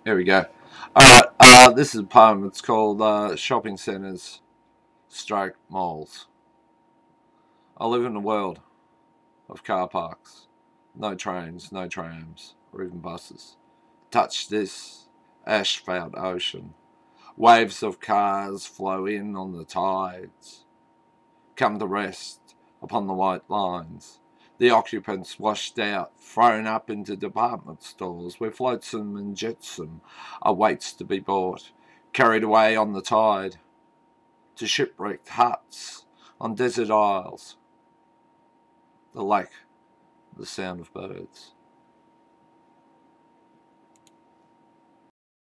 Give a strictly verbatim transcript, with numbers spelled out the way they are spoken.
Here we go. Alright, uh, this is a poem. It's called uh, Shopping Centres Stroke Malls. I live in a world of car parks. No trains, no trams, or even buses. Touch this asphalt ocean. Waves of cars flow in on the tides. Come to rest upon the white lines. The occupants washed out, thrown up into department stores where flotsam and jetsam awaits to be bought, carried away on the tide to shipwrecked huts on desert isles. The lake, the sound of birds.